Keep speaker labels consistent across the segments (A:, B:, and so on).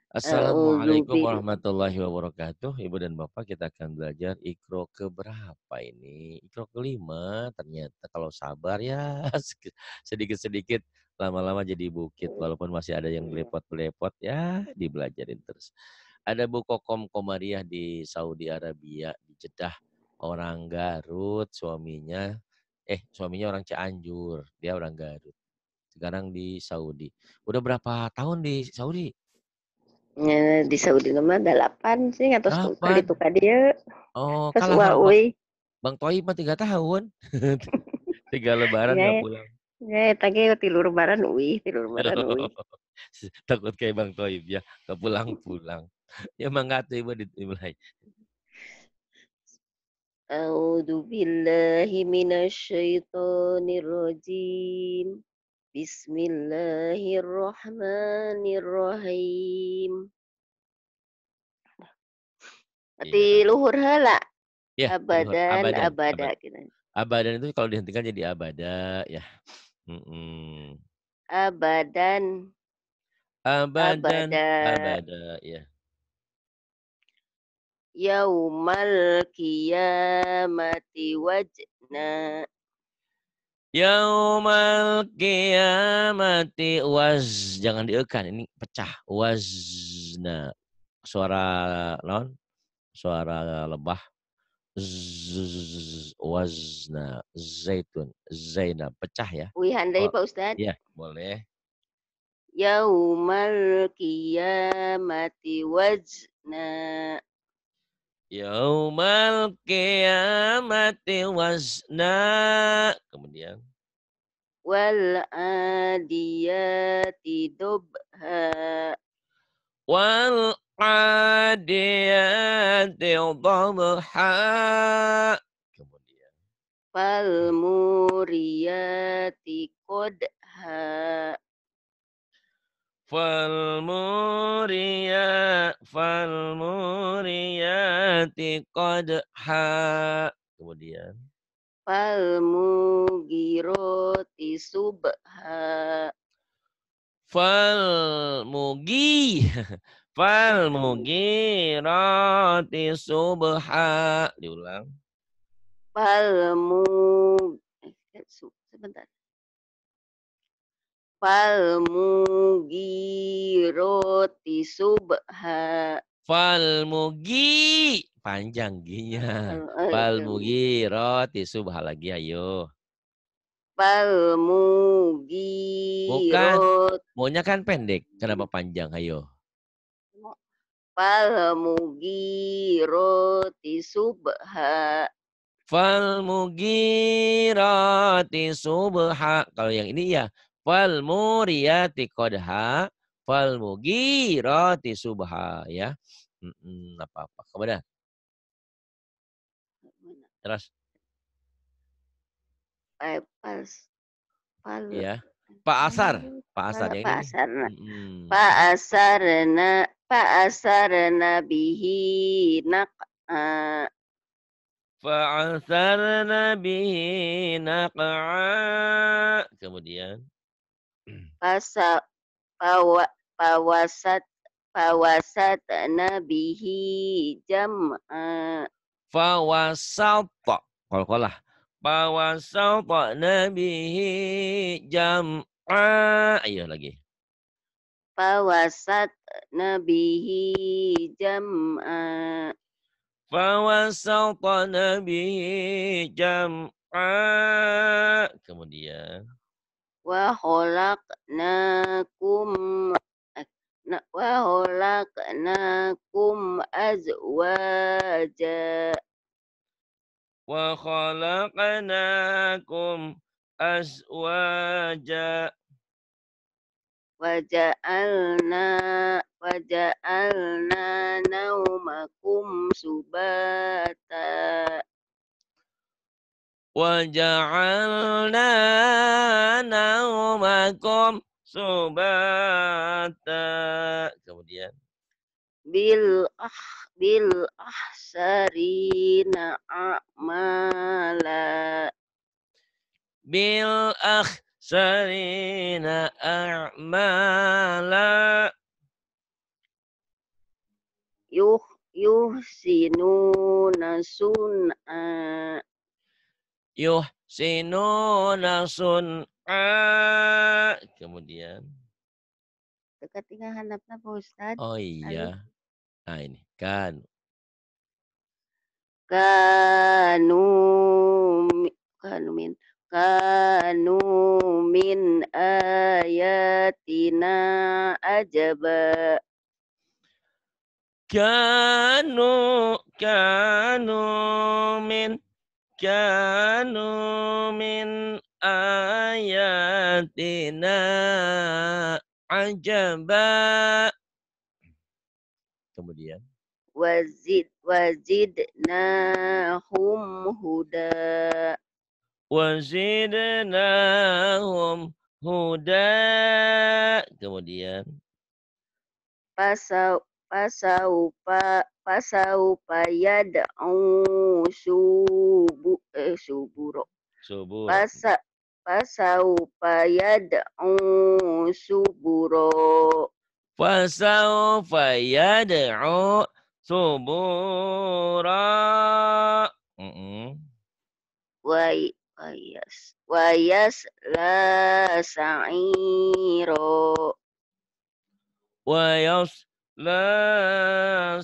A: A'udzu
B: Assalamualaikum warahmatullahi wabarakatuh. Ibu dan Bapak, kita akan belajar Iqra keberapa ini? Iqra kelima. Ternyata kalau sabar ya sedikit-sedikit lama-lama jadi bukit. Walaupun masih ada yang belepot-belepot ya dibelajarin terus. Ada Bu Kokom Komariah di Saudi Arabia, di Jeddah. Orang Garut, suaminya orang Cianjur, dia orang Garut. Sekarang di Saudi. Udah berapa tahun di Saudi?
A: Di Saudi mah 8 sih ngatos kali
B: 8.
A: tu ka dieu.
B: Oh,
A: Tos
B: kalah
A: ua
B: sama
A: euy.
B: Bang Toib mah 3 tahun. 3 lebaran
A: Nya
B: nggak pulang.
A: nya eta ge tilu lebaran euy.
B: Takut kayak Bang Toib ya, nggak pulang-pulang. Ya mangga tuh Ibu dimulai.
A: A'udzu billahi minasy syaithanir rajim. Bismillahirrahmanirrahim. Di
B: Iya.
A: luhur heula,
B: Iya, luhur.
A: abadan
B: Abadan,
A: abada gitu.
B: abadan itu kalau dihentikan jadi abada ya. Mhm.
A: Abadan
B: Abadan,
A: abada
B: abada ya.
A: yaumal qiyamati wajna.
B: Yaumal qiyamati jangan diekan, ini pecah. Wazna. Suara non, suara lebah. Wazna, zaitun, zainab, pecah ya.
A: Wihan deui
B: Oh,
A: Pak Ustad.
B: iya, boleh.
A: Yaumal qiyamati wazna.
B: Yaumal qiyamati wazna. Kemudian.
A: Wal adiyati dobha.
B: Wal adiyati dhabha. Kemudian.
A: Fal muriyati qodha.
B: Falmuriyati qadha. Kemudian.
A: Fal mugiroti subha.
B: Falmugi. Falmugirati subha. Diulang.
A: Fal mu sebentar. Fal mugiroti subha.
B: Falmugi. Panjang ginya. Falmugirati subha lagi ayo.
A: Fal
B: Bukan.
A: mugirot
B: Maunya kan pendek. Kenapa panjang? Ayo.
A: fal mugiroti subha.
B: Falmugirati subha. Kalau yang ini ya. Falmuriyati qadha. Falmugirati subha. Ya. Apa-apa. Kemudian. Terus.
A: Pas fal
B: Ya. Pak Asar. Pak Asar. Yang ini nih.
A: Pasarna
B: Mm-mm.
A: Pasarna Pasarna bihi naq'a.
B: Fa'asarna bihi naq'a. Kemudian.
A: Pasa pawa Pawasat Pawasatna bihi jam'a.
B: Fawasata. Qalqalah. Fawasata nabihi jam'a. Ayo lagi.
A: Pawasatna bihi jam'a.
B: Fawasata nabihi jam'a. Kemudian.
A: Wa khalaqnakum wa khalaqnakum azwaja.
B: Wa khalaqnakum azwaja.
A: Waja'alna Waja'alna naumakum subata.
B: Wa ja'alna naumakum subata. Kemudian.
A: bil ah bil ahsarina a'mala.
B: Bil akhsarina a'mala.
A: yuhsinuna sun'a.
B: Yuhsinuna sun'a. Kemudian.
A: Dekat tinggal handapna Pak Ustadz.
B: Oh iya. Nah ini. Kan.
A: Kanu kanu min ayatina ajaba.
B: Kanu min ayatina ajaba. Kemudian.
A: Wazidnahum huda.
B: Wazidnahum huda. Kemudian.
A: Pasaupa yad'u suburo.
B: Subur.
A: Pasaupa yad'u suburo.
B: Fasaufa yad'u subura.
A: Wayas la sa'iro.
B: Wa yasla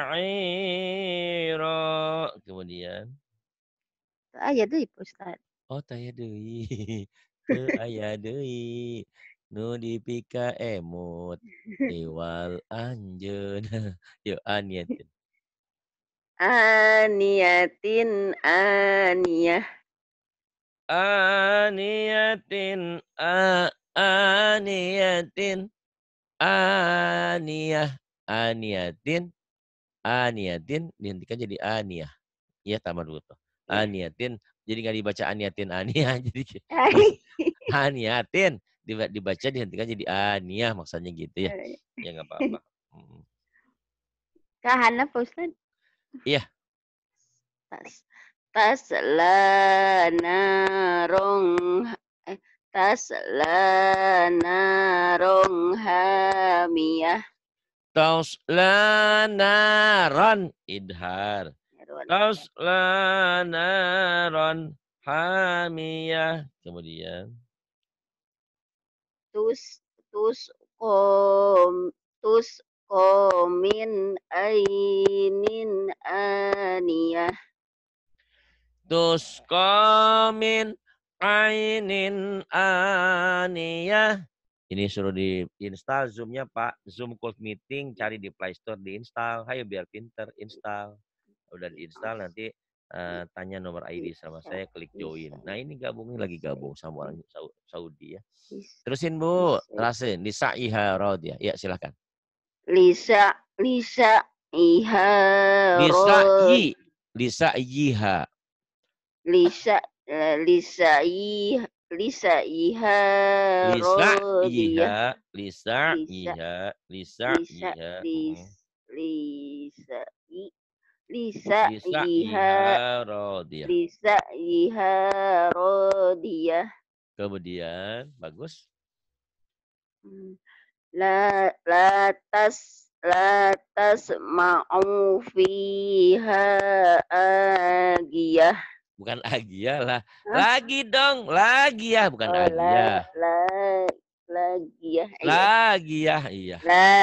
B: sa'ira. Kemudian.
A: Aya deui Pak Ustad.
B: Oh taya deui. Teu aya deui. Nu dipika emut. Iwal anjeun. Yuk aniatin.
A: Aniyatin aniyah.
B: Aniyatin aniyatin aniyatin dihentikan jadi aniyah. Iya tambah dulu tuh.
A: Ya.
B: Aniyatin jadi nggak dibaca aniyatin aniyah jadi aniyatin dibaca dihentikan jadi aniyah maksudnya gitu ya. Ya nggak apa-apa.
A: Kahana Pak Ustad.
B: Iya.
A: Tasla narong hamiyah.
B: Tasla naron idhar. Tasla naron hamiyah. Kemudian.
A: Komin ainin aniyah.
B: Tuskomin ainin aniyah. Ini suruh diinstal Zoom-nya Pak. Zoom Call Meeting, cari di Play Store, diinstal. Hayo biar pinter, install. Udah diinstal nanti tanya nomor ID sama saya, klik join. Nah ini gabungin lagi gabung sama orang Saudi ya. Terusin Bu, terasin. Lisa Iha Rod ya. Ya silakan.
A: Lisa Iha Rod.
B: Lisa Iha.
A: Lisa Iha Rodiyah. Lisa Iha Rodiyah.
B: Kemudian bagus.
A: Latas ma'u fiha agiyah.
B: Bukan agiyah lah. Lagi dong, lagi ya, bukan agiyah.
A: Lagiyah.
B: Lagiyah, iya.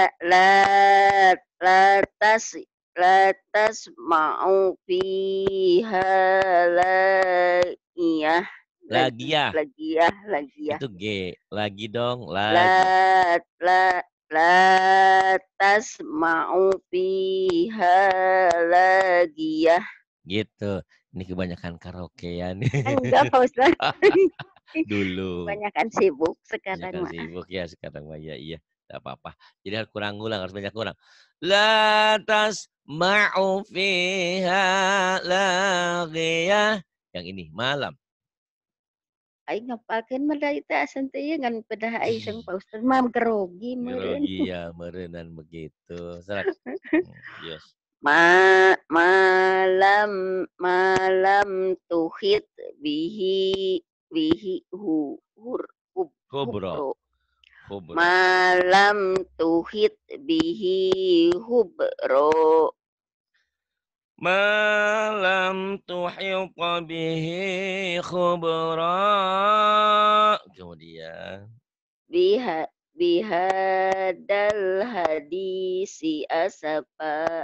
A: Latas ma'u fiha lagiyah. Lagiyah.
B: Itu G. Lagi dong,
A: lagi. Latas ma'u fiha lagiyah.
B: Gitu. Ini kebanyakan karaokean.
A: Enggak Pak Ustaz.
B: Dulu.
A: Kebanyakan sibuk sekarang.
B: Kebanyakan sibuk ya sekarang mah ya iya. Tidak apa-apa. Jadi harus kurang ulang, harus banyak kurang. Latas ma'u fiha lagiyah. Yang ini malam.
A: Aing ngapalkeun mah da teh asan teh ngan pedah ai sang Pak Ustaz mah grogi meureun.
B: Grogi ya meureunan begitu. Serak. Yes.
A: Malam tuhit bihi
B: Kubro. Khubra.
A: Malam tuhit bihi hubro.
B: Malam tuhit bihi khubra. Kemudian.
A: Bihadal hadisi asapa.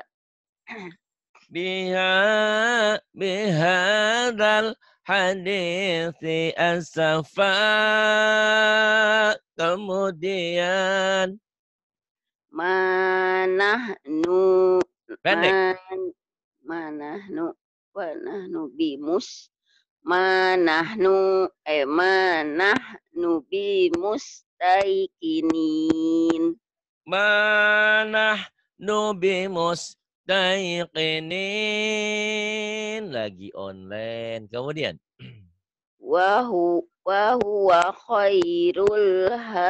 B: Bihadal hadisi asafa. Kemudian.
A: Manahnu
B: Pendek.
A: manahnu manahnu bimus manahnu bimustaikinin.
B: Manahnu bimustaiqinin. Lagi online. Kemudian.
A: Wahuwa khairul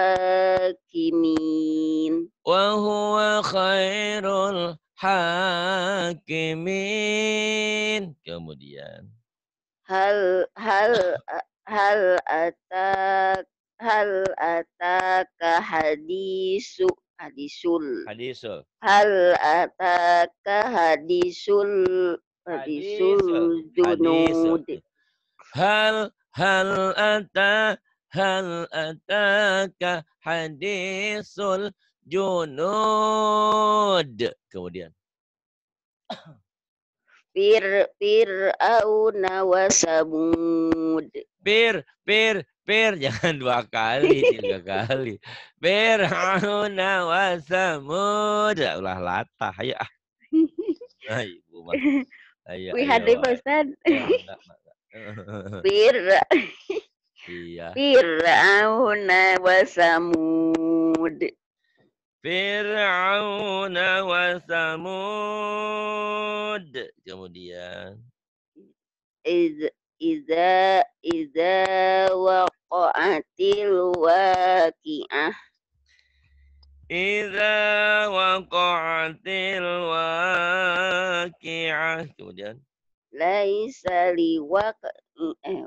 A: hakimin.
B: Wahuwa khairul hakimin. Kemudian.
A: Hal hal hal atak hal ataka hadisul
B: Hadisul.
A: hal ataka hadisul
B: Hadisul.
A: junud.
B: Hal ataka hadisul junud. Kemudian.
A: Fir'auna wa samud.
B: Pir, jangan 2 kali, 3 kali. Fir'auna wa samud. Ulah latah, ayo ah. Nah, ibu mah. Ayo,
A: Wih,
B: ayo.
A: hadai Pak Ustad.
B: Ya, enggak. Iya.
A: Fir'auna wa samud.
B: Fir'auna wa samud. Kemudian.
A: Iza waqa'atil waqi'ah.
B: Iza waqa'atil waqi'ah. Kemudian.
A: Laisa liwaqa'ati.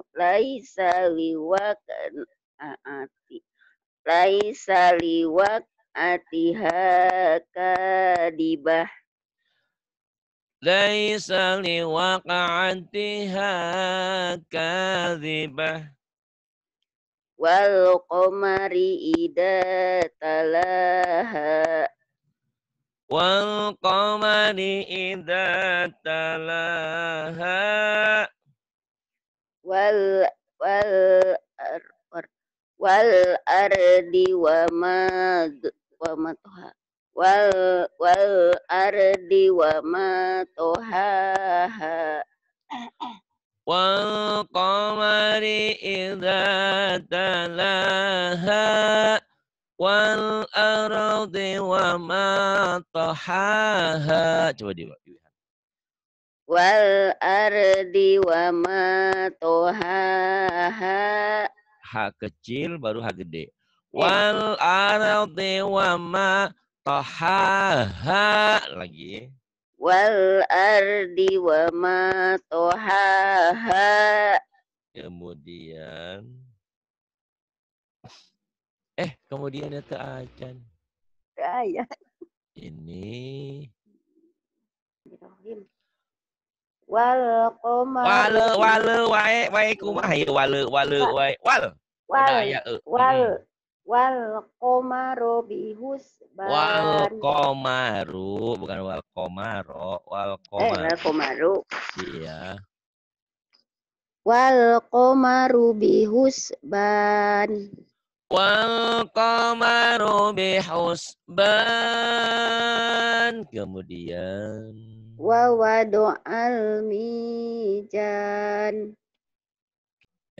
A: Laisa liwaqa'atiha kadibah.
B: Laisa liwaqa'atiha kadhibah.
A: Wal qamari idza talaha.
B: Wal qamari idza talaha.
A: Wal ardi wa toha. Wal ardi wa ma tohaha.
B: Wal qamari idza talaha. Wal ardi wa ma tahaha. Coba dilihat.
A: Wal ardi wa ma tohaha.
B: Ha kecil baru ha gede. Wal ardi wa ma tahaha. Lagi.
A: Wal ardi wa ma tohaha.
B: Kemudian. Kemudian itu acan.
A: Ya.
B: Ini.
A: Wal qamari
B: wae kumaha ieu wae
A: wal qamaru bihusban.
B: Wal qamaru bukan wal qamaro, wal qamaru. Iya.
A: Wal qamaru bihusban.
B: Wal qamaru bihusban. Kemudian
A: Wa wadu'al mizan.
B: Ya.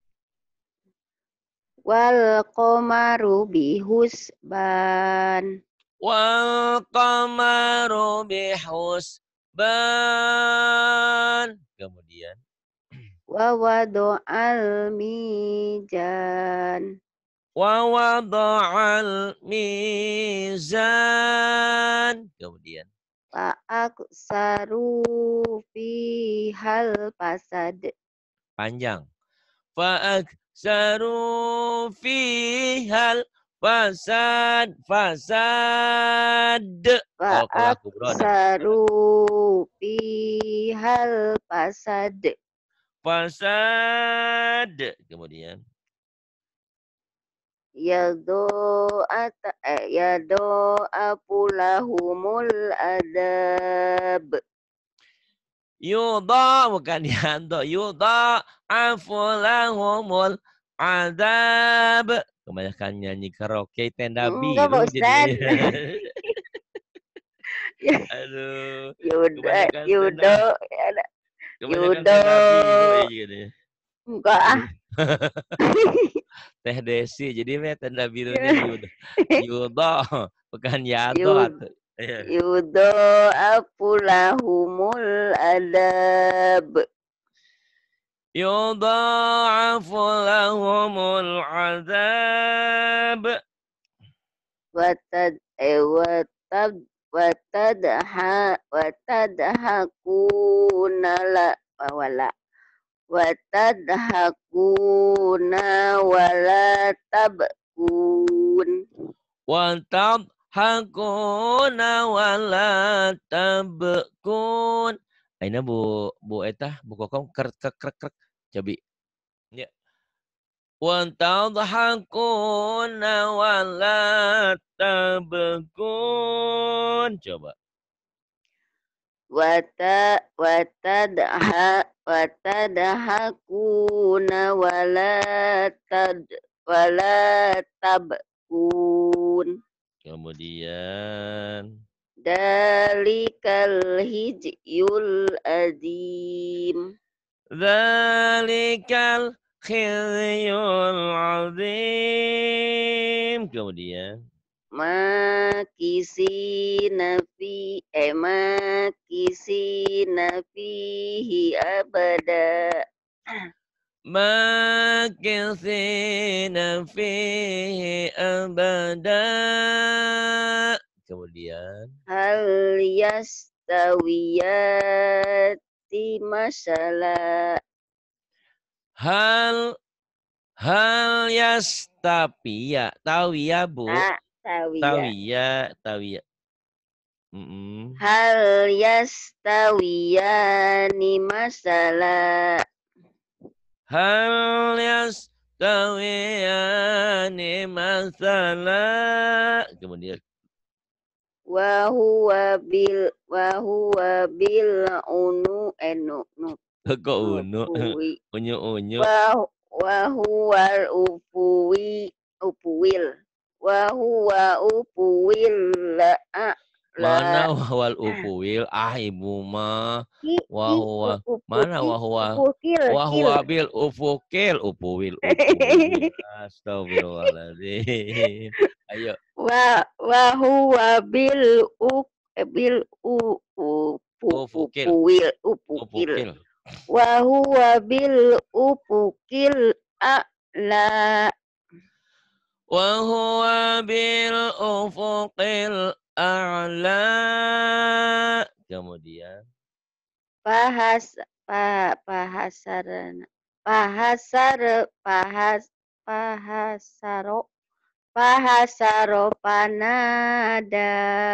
A: Wal qamaru bihusban.
B: Wal qamaru bihusban. Kemudian
A: Wa wadu'al mizan.
B: wa wada'al mizan. Kemudian
A: Fa'aksaru fihal fasad.
B: panjang. Fa'aksaru fihal Fasad, fasad. Kalau aku bro ada.
A: Fa'aksaru fihal fasad.
B: Fasad. Kemudian.
A: Yado'apulahumul adab.
B: Yudha bukan yanto. Yudha afulahumul adab. Kebanyakan nyanyi karaoke tenda
A: Enggak, Pak
B: biru
A: Ustad.
B: jadinya. Aduh,
A: Yuda,
B: kebanyakan tenda,
A: Yudo,
B: kebanyakan
A: Yudo.
B: tenda biru ya katanya.
A: Enggak ah.
B: Teh Desi, jadi tenda birunya Yuda. Yuda, bukan Yado
A: Yud,
B: atau. Iya.
A: Yudo apulahumul adab.
B: Yudha'afu lahumul azab.
A: Watad watab watadhakuna la wala watadhakuna wala tabkun.
B: Wantab hakuna wala tabkun. Aina bu Etah, bu Kokom krek krek krek krek. Cobi. Ya. Wantab hakuna wala tabkun. Coba.
A: Watadhakuna wala tabkun.
B: Kemudian.
A: Dalikal hijyul adim.
B: Dzalikal khizyul azim. Kemudian.
A: Makisina fihi abada.
B: Makithina fihi abada. Kemudian.
A: Hal yastawiyati masala.
B: Hal yastapiya. Tawiya bu.
A: Tawiya.
B: Tawiya.
A: Hal yastawiyani masala.
B: Hal yastawiyani masala. Kemudian.
A: Wa huwa bil
B: Kok unu?
A: upuwi.
B: Unyu-unyu.
A: Wa huwa upuwil. Wa huwa upuwil
B: Mana
A: la
B: wahwal upuwil? Ah ibu mah. Wahwa. Mana
A: upukil
B: wahwa?
A: kil.
B: Wahwa bil ufukil. Upuwil. Astagfirullahaladzim. Ayo.
A: Wa huwa bil
B: Ufukil.
A: upukil.
B: Ufukil.
A: Wa huwa bil upukil a'la.
B: Wahwa bil ufukil a'la. Kemudian.
A: Pahasarana. Pahasaro panada.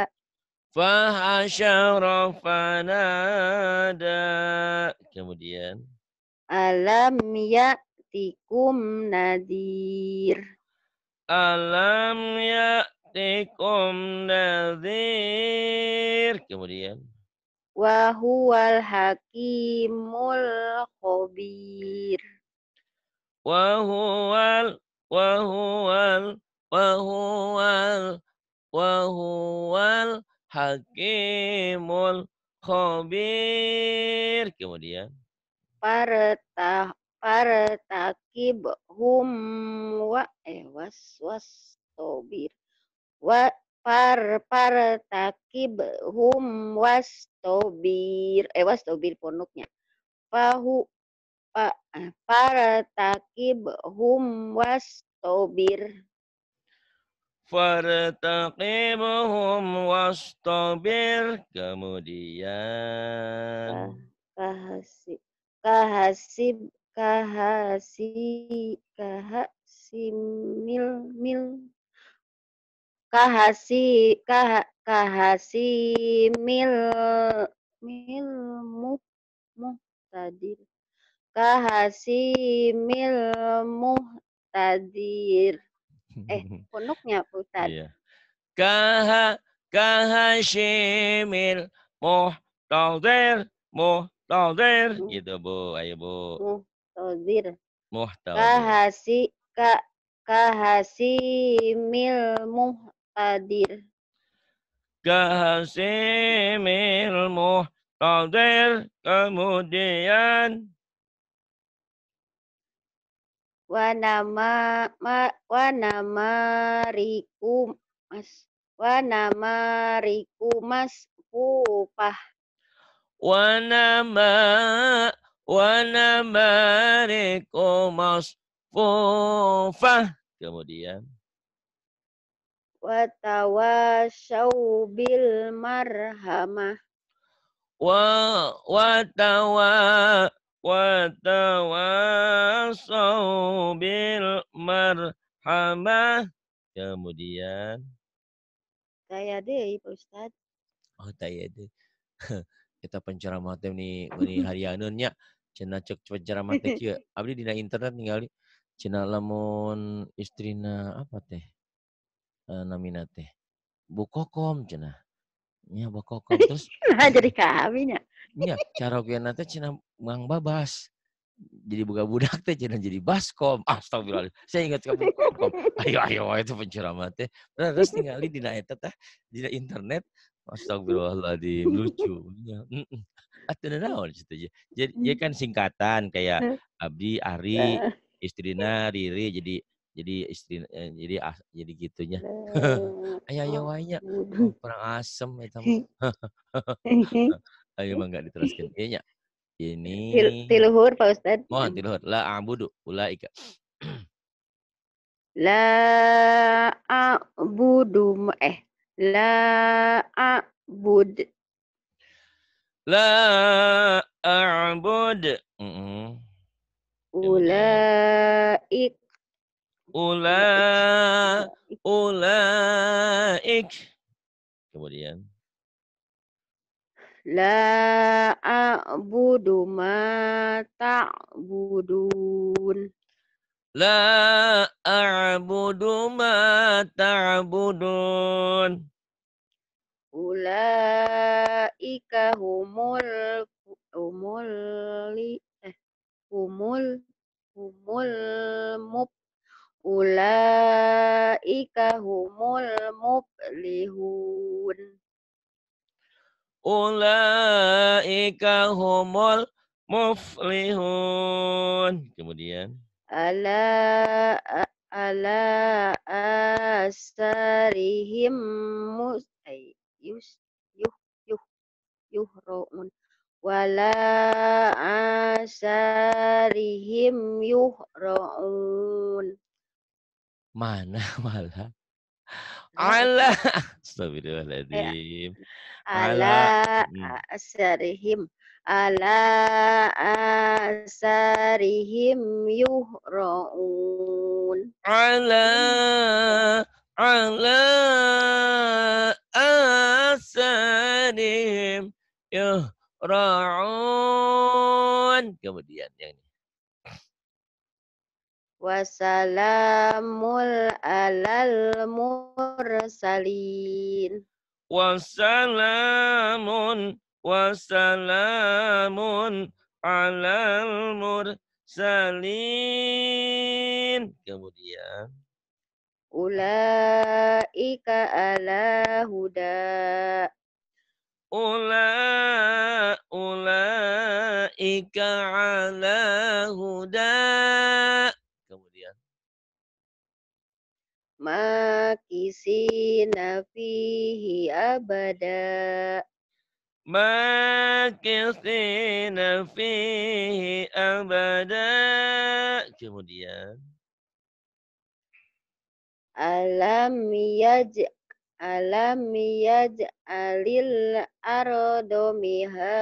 B: Fahasyara fanada. Kemudian.
A: Alam ya'tikum nadir.
B: Alam ya'tikum nadhir. Kemudian.
A: Wa huwal hakimul khabir.
B: Wahuwal. Wahuwal. Wahuwal. Wahuwal hakimul khabir. Kemudian.
A: Partakib hum tobir. Partakib hum was tobir ponuknya. Partakib hum tobir.
B: Fartaqibhum wastabir. Kemudian.
A: Kahasib kahasib kahasi kahasimil mil kahasimil mil muhtadir. Kahasimil muhtadir. Punuknya Pak Ustadz.
B: Iya. Kahashimil muhtadir
A: Mu-
B: gitu Bu, ayo Bu.
A: Muhtadir.
B: Muhtadir.
A: Kahasi ka kahasimil muhtadir.
B: Kahashimil muhtadir kemudian
A: Wanamariku mas Wanamariku mas pupah.
B: wanama wanamariku masfufah kemudian
A: Watawasau bil marhamah.
B: watawa watawasau bil marhamah kemudian
A: Saya deh Pak Ustadz.
B: oh taya deh kita penceramah teh nih harianeun nya cenah cek penceramah teh kieu abdi dina internet ningali cenah lamun istrina apa teh namina teh Bu Kokom cenah nya Bu Kokom terus
A: Nah, jadi kami ya.
B: nya carogena teh cenah Mang Babas jadi buka budak teh cenah jadi baskom. Astagfirullah. Saya ingat ke Bu Kokom. Ayo ayo itu penceramah teh. Terus ningali dina eta teh dina internet. Astagfirullahaladzim lucu. Nya, atuh naon situ. Jadi kan singkatan kayak Abdi, Ari, istrina Riri jadi gitunya. Ayo ayo wae nya. Oh, perang asem eta mah. Ayo mah enggak diteruskeun. Ieu nya. Ini
A: Tiluhur Pak Ustadz.
B: mohon tiluhur la a'budu ulaika.
A: La a'budu la a'bud
B: La a'bud. Kemudian
A: ulaik
B: ula
A: ulaik
B: ulaik. Kemudian
A: la a'budu ma ta'budun
B: la a'budu ma ta'budun.
A: ulaika humul li- eh, humul humul mub ulaika humul muflihun.
B: Ulaika humul muflihun. Kemudian
A: Ala ala asarihim mus yus yuh yuh yuhraun wala asarihim yuhraun.
B: mana malah
A: Lah
B: ala
A: Ustaz. Eh,
B: astagfirullahaladzim ala
A: ala asarihim ala asarihim yuhraun.
B: ala ala asarim yuhra'un kemudian yang ini
A: Wassalamun alal mursalin.
B: wassalamun wassalamun alal mursalin kemudian
A: Ulaika ala huda.
B: ulaika ala huda kemudian
A: Makisina fihi abada.
B: makithina fihi abada kemudian
A: Alam yaj alam yaj'alil ardo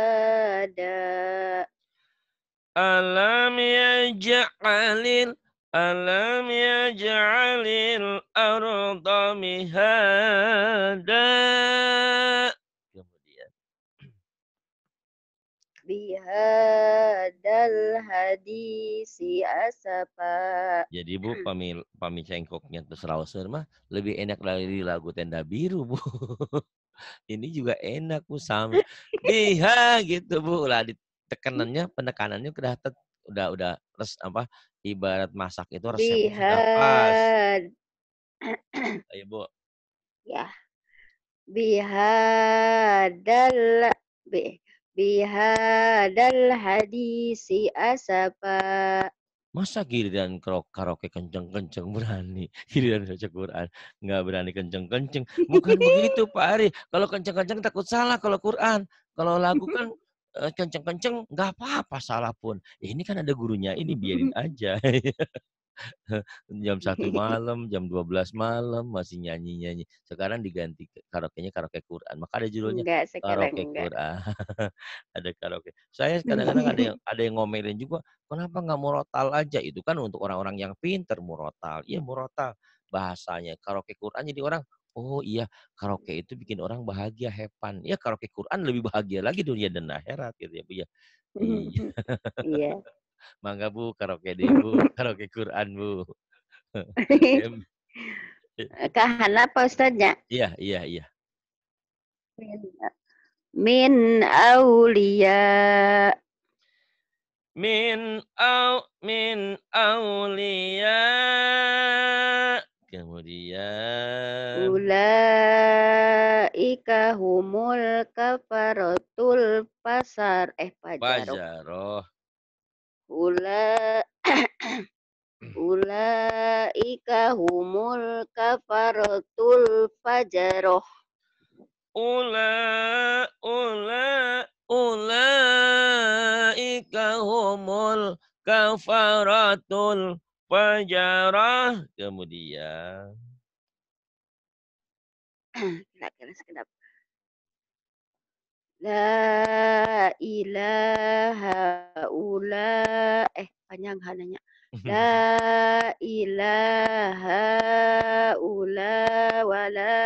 A: mihada.
B: alam yaj'alil Alam yaj'alil arda mihada. Kemudian
A: Bihadal hadisi asapa.
B: jadi Bu pami cengkoknya terus Rauseur mah lebih enak dari lagu Tenda Biru Bu. Ini juga enak Bu biha gitu Bu. Lah penekanannya udah apa ibarat masak itu resepnya sudah pas.
A: Bihad
B: Ayo Bu.
A: ya bihadal bi bihadal hadisi asapa.
B: Masa giliran karaoke kenceng-kenceng berani, giliran baca Quran nggak berani kenceng-kenceng. Bukan begitu Pak Ari, kalau kenceng-kenceng takut salah kalau Quran. Kalau lagu kan, kenceng-kenceng nggak apa-apa salah pun. Ini kan ada gurunya ini biarin aja. Jam 1 malam, jam 12 malam masih nyanyi-nyanyi. Sekarang diganti karaokenya karaoke Quran, maka ada judulnya
A: Enggak, sekarang
B: karaoke
A: enggak.
B: Quran. Ada karaoke. Saya kadang-kadang ada yang ngomelin juga, "Kenapa nggak murotal aja?" Itu kan untuk orang-orang yang pinter murotal. Iya murotal bahasanya, karaoke Quran jadi orang, "Oh iya, karaoke itu bikin orang bahagia, happy." Ya karaoke Quran lebih bahagia lagi dunia dan akhirat gitu ya, Bu, ya. Iya,
A: Iya.
B: mangga Bu, karaoke deh Bu, karaoke Quran Bu. Em
A: Kahan apa Ustaznya?
B: Iya iya iya.
A: Min aulia.
B: Min aulia. Kemudian
A: Ulaika humul kafaratul pajaroh.
B: Fajaroh.
A: Ula ulaika humul kafaratul fajaroh.
B: Ulaika humul kafaratul fajarah. Kemudian
A: Kira-kira sekedap. La ilaha ula panjang hananya. La ilaha ula wa la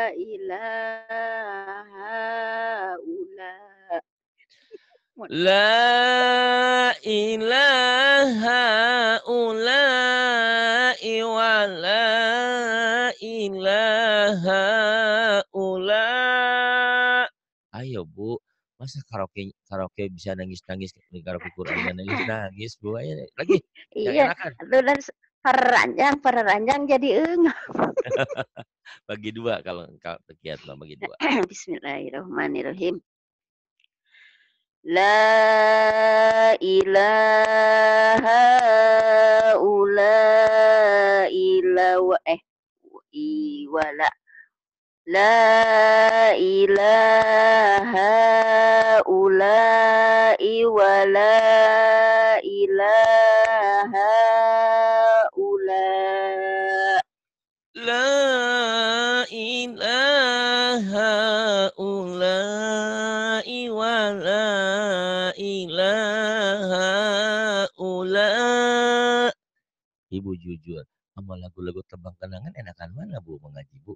A: ilaha ula.
B: La ilaha ula'i wa la ilaha ula'. Ayo Bu, masa karaoke karaoke bisa nangis-nangis di karaoke Quran nggak nangis-nangis Bu, ayo lagi yang
A: Iya,
B: enakan.
A: itu dan peranjang jadi
B: Bagi 2 kalau Kiat mah bagi 2.
A: Bismillahirrahmanirrahim. La ilaha ula ila wala. La ilaha ula wala ilaha ula.
B: La ilaha ula'i wa la ilaha ula'. Ibu jujur, sama lagu-lagu Tembang Kenangan enakan mana Bu mengaji Bu?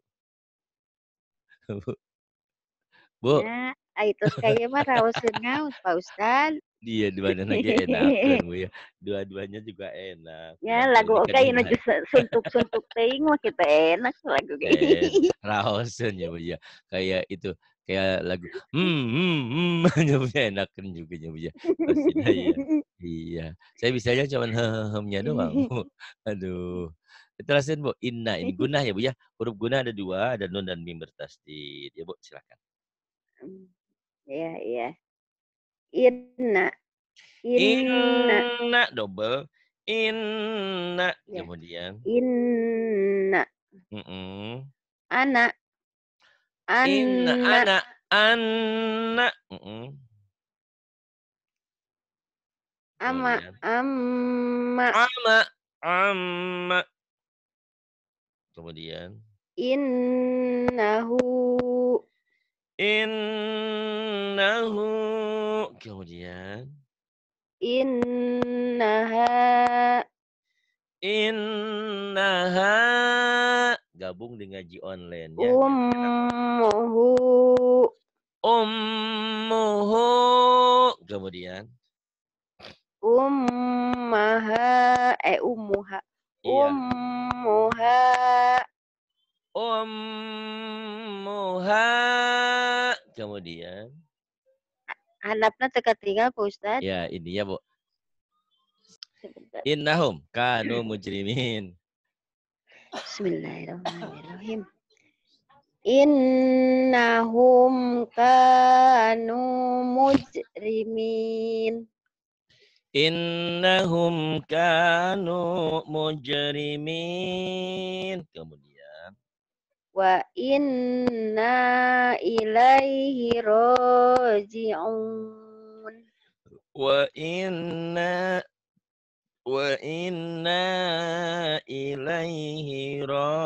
B: Bu,
A: Ya, itu kayak mah raoseun naon Pak Ustad.
B: dia dua-duanya lagi enakeun Bu ya, dua-duanya juga enak,
A: Ya
B: cuman kalau
A: lagu oke nu
B: dikedengar
A: suntuk-suntuk teuing mah kita enak lagu ge.
B: raoseun ya Bu ya, kayak itu, kayak lagu, nyebutnya enakeun juga ya Bu ya, pastinya iya. Iya, saya bisanya cuman nya doang Bu, aduh. Jelasin Bu, inna ini gunnah ya Bu ya, huruf gunnah ada 2, ada nun dan mim bertasydid, ya Bu silakan.
A: Iya iya. Inna inna
B: Inna double, inna
A: ya.
B: kemudian,
A: Inna
B: mhm,
A: anak
B: inna
A: anak
B: ana, anna, mhm,
A: ama
B: kemudian,
A: amma
B: ama, amma, kemudian,
A: innahu
B: innahu, kemudian,
A: innaha
B: Innaha gabung dengan ngaji online ya.
A: Ummuhu
B: Ummuhu kemudian
A: ummuha
B: iya.
A: ummuha
B: Ummuha kemudian
A: handapna teu katinggal Pak Ustad.
B: ya ini ya Bu.
A: Sebentar.
B: Innahum kanu mujrimin.
A: Bismillahirrahmanirrahim. Innahum kanu mujrimin.
B: Innahum kanu mujrimin. Kemudian
A: Wa inna ilaihi roji'un.
B: wa inna ilaihi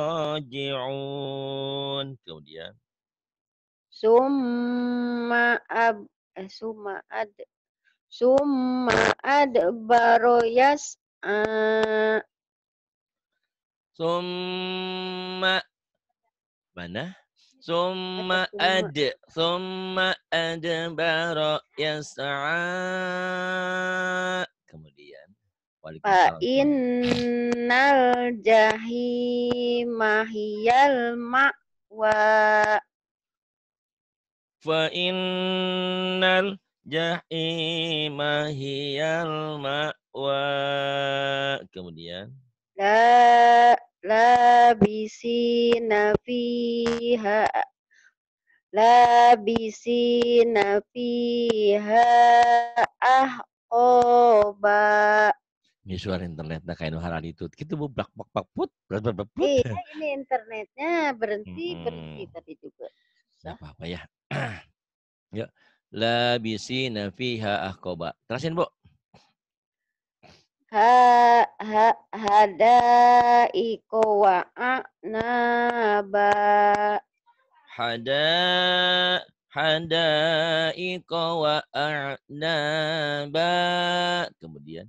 B: raji'un. Kemudian
A: Summa adbaro yas'a.
B: summa mana?
A: Kata
B: Summa adbara yas'a. Kemudian
A: Fa
B: Waalaikumsalam.
A: innal jahima hiyal ma'wa.
B: Fa innal jahima hiyal ma'wa. Kemudian
A: Labisina fiha labisina fiha ahqoba.
B: ini suara internet dah kayak nuhara itu. Kita bu blak bak bak put, blak blak blak put.
A: Iya, ini internetnya berhenti
B: Mm-mm.
A: tadi juga.
B: Nggak
A: Susah.
B: apa-apa ya. Yuk. Labisina fiha ahqoba. Terasin Bu.
A: Hada iko wa a'naba.
B: Hadaiqa wa a'naba. Kemudian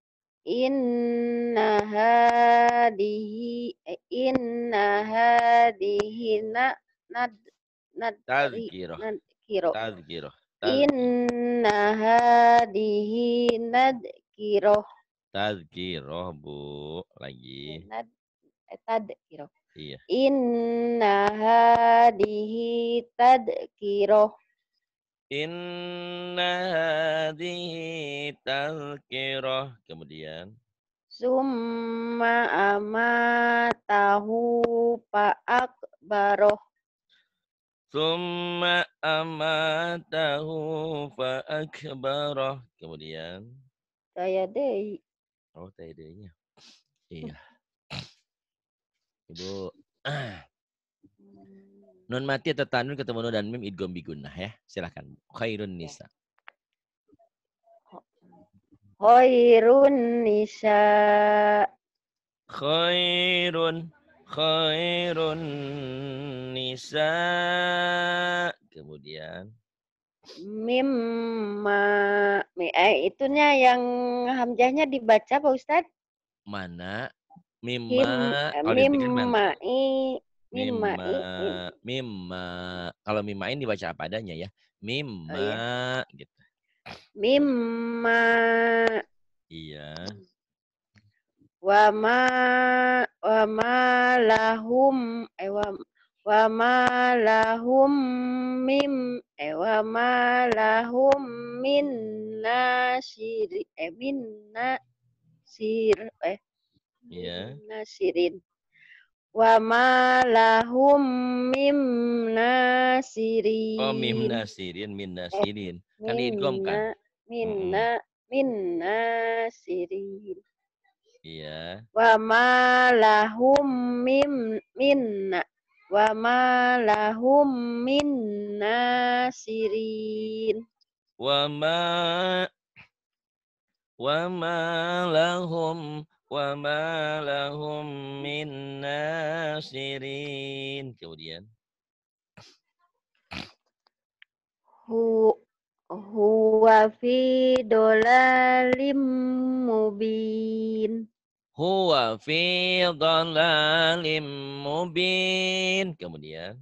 A: Inna hadihi nad
B: tazkirah.
A: nadkiro.
B: Tazkirah.
A: Inna hadihi nadkiro.
B: Tazkirah Bu. Lagi.
A: Tadkiro.
B: Iya.
A: Inna hadihi tadkiro.
B: Inna hadhihi tazkirah. Kemudian
A: Summa amatahu fa'akbaroh.
B: summa amatahu fa akbarah. Kemudian
A: Saya deh.
B: oh tidaknya. Iya. Ibu nun mati atau tanwin ketemu nun dan mim idgham bigunnah ya. Silakan. Khairun nisa.
A: Khairun nisa.
B: Khairun nisa. Kemudian
A: Mimma. Itunya yang hamzahnya dibaca Pak Ustadz.
B: mana
A: Him,
B: mimma kalau dipikir mana?
A: mimmai.
B: Mimma
A: Mimmai.
B: mimma kalau mimain dibaca apa adanya ya.
A: Oh
B: Mimma
A: ya.
B: gitu.
A: Mimma.
B: Iya.
A: Wa ma lahum wa ma lahum wa ma lahum min nasir min nasir
B: Iya.
A: nasirin wa ma lahum min
B: Oh mim
A: nasirin
B: nasirin min nasirin. Kan diidgham kan?
A: minna minna
B: Mm-mm.
A: minna sirin
B: Iya.
A: wa ma lahum minna wa ma lahum min nasirin.
B: Wa ma wa ma lahum min nasirin. Kemudian
A: Hu huwa fi dolalim mubin.
B: huwa fi dhalalim mubin. Kemudian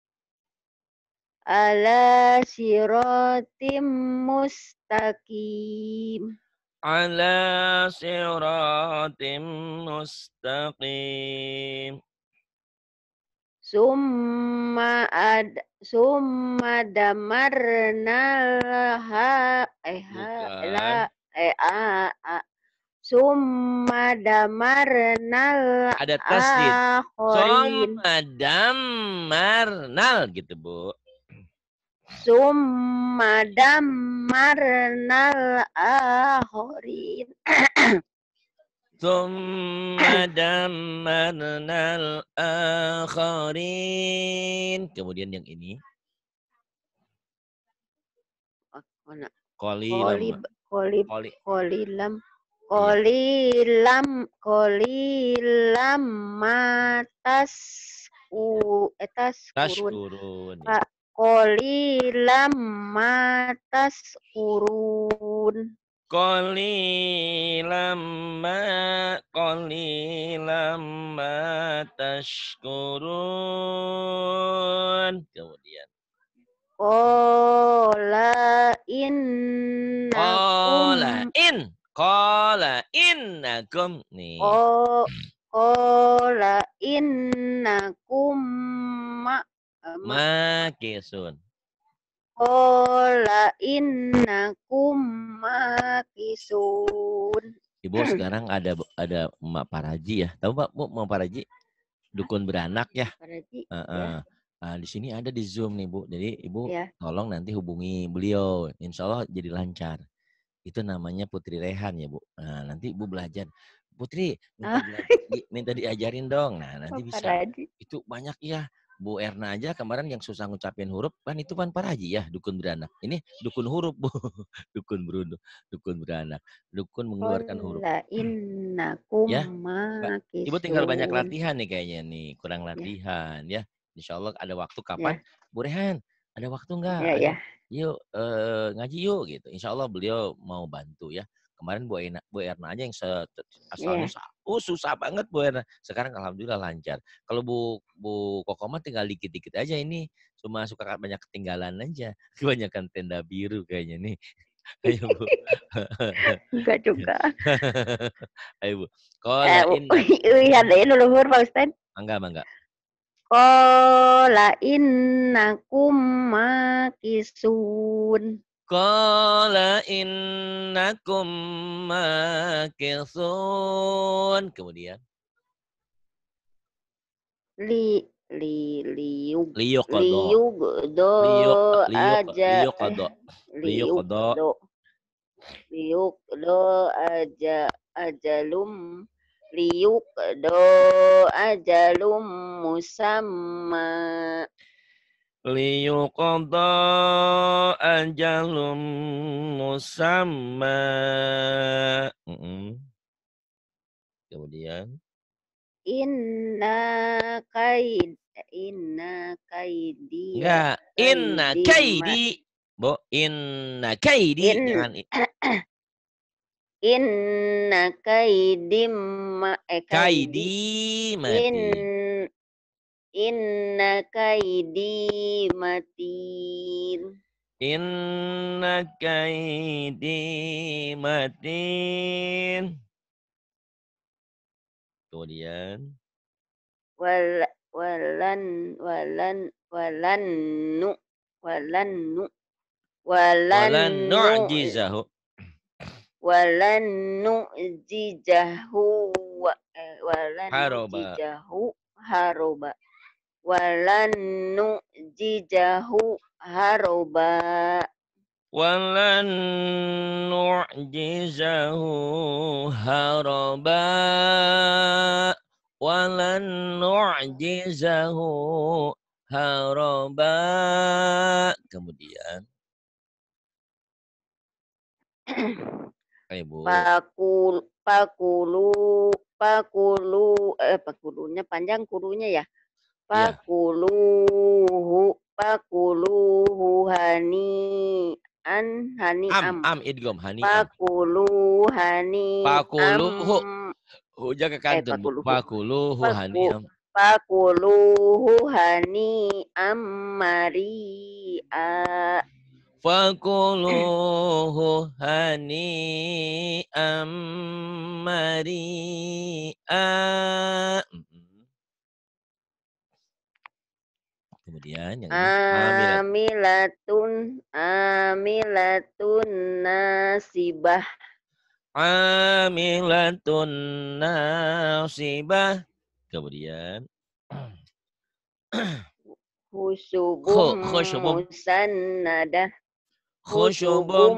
A: ala siratim mustaqim.
B: ala siratim mustaqim.
A: Summa damarna ha
B: Bukan.
A: la a summa damarnal
B: Ada tasdid.
A: akhirin.
B: Summa dammarnal gitu, Bu.
A: Summa damarnal akhirin.
B: Tsumma dammarnal akharin. Kemudian yang ini. Qalilam. Qali.
A: Kolilam
B: Iya.
A: kolilam matas kurun
B: Tashkurun. Ya.
A: Pak kolilam matas kurun
B: Qalilam ma tashkurun. Kemudian.
A: Qala
B: Innakum. Nih.
A: Qala innakum ma
B: Makisun.
A: Qala innakum makisun.
B: Ibu sekarang ada Emak Paraji ya. Tahu Pak, Bu, Emak Paraji? Dukun beranak ya.
A: Paraji,
B: Ya. Di sini ada di Zoom nih, Bu. Jadi Ibu
A: ya.
B: tolong nanti hubungi beliau. Insya Allah jadi lancar. Itu namanya Putri Rehan ya, Bu. Nah, nanti Ibu belajar. Putri, minta diajarin dong. Nah, nanti bisa.
A: Paraji.
B: Itu banyak ya. Bu Erna aja kemarin yang susah ngucapin huruf, kan itu kan Paraji ya, dukun beranak. Ini dukun huruf, Bu. Dukun beranak. Dukun mengeluarkan huruf.
A: Innakum
B: Ya,
A: makisun.
B: Ibu tinggal banyak latihan nih kayaknya nih. Kurang latihan ya. Insya Allah ada waktu kapan?
A: Ya.
B: Bu Rehan, ada waktu nggak?
A: Ya,
B: Ayo,
A: ya.
B: yuk ngaji yuk gitu. Insya Allah beliau mau bantu ya. Kemarin Bu Erna aja yang asalnya susah banget Bu Erna. Sekarang alhamdulillah lancar. Kalau Bu Kokoma tinggal dikit-dikit aja ini. Cuma suka banyak ketinggalan aja. Kebanyakan tenda biru kayaknya nih. Ayo Bu.
A: Enggak juga.
B: Ayo Bu. Qala
A: Hadain leluhur Pak Ustaz.
B: Mangga.
A: Qala innakum makisun.
B: Qala innakum makisun. Kemudian
A: ajalum musamma
B: liyuqadha ajalum musamma. Kemudian inna kaidi enggak inna kaidi Bu, inna kaidi jangan
A: inna kaidi
B: mati.
A: Inna kaidi matin.
B: Inna kaidi matin. Kemudian walan nu'jizahu
A: haroba walan nu'jizahu haroba
B: walan nu'jizahu haraba walan nu'jizahu haraba. Kemudian Bu.
A: Pakulunya panjang kurunya ya. Pakuluhu hani
B: idgham hani
A: Pakulu hani
B: pakuluhu Huja ke kantun, Bu.
A: Pakuluhu
B: Fakuluhu
A: paku
B: hani'am.
A: pakuluhu hani'am mari'a.
B: Fakuluhu hani'am mari'a. Kemudian yang ini amilat.
A: Amilatun nasibah.
B: Amilatun nasibah. Kemudian khusyubum.
A: Musannadah.
B: Khusyubum.
A: Khusyubum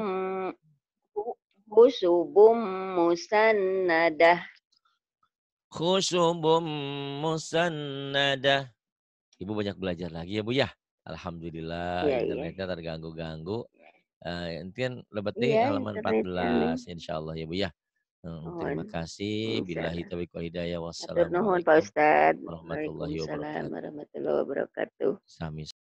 A: khusyubum musannadah.
B: Khusyubum musannadah. Ibu banyak belajar lagi ya Bu ya. Alhamdulillah
A: Iya, iya.
B: internetnya terganggu-ganggu. Entian lebat deh
A: Iya,
B: halaman
A: internetnya nih.
B: 14 insyaallah ya Bu ya.
A: Mohon
B: Terima kasih. Billahi
A: bisa.
B: taufiq wal hidayah.
A: Hatur nuhun Pak
B: Wassalamualaikum
A: Ustad.
B: warahmatullahi
A: Waalaikumsalam
B: wabarakatuh.
A: warahmatullahi wabarakatuh.
B: Sami